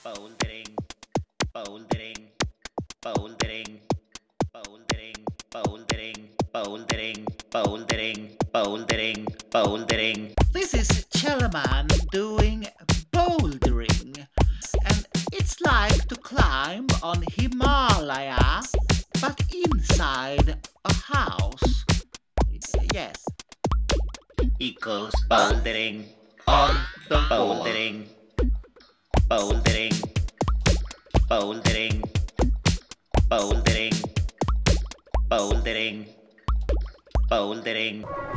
bouldering, bouldering, bouldering, bouldering, bouldering, bouldering, bouldering, bouldering, bouldering. This is Kjell doing bouldering, and it's like to climb on Himalaya, but inside a house. Yes. Equals bouldering on the bouldering, bouldering, bouldering, bouldering, bouldering, bouldering.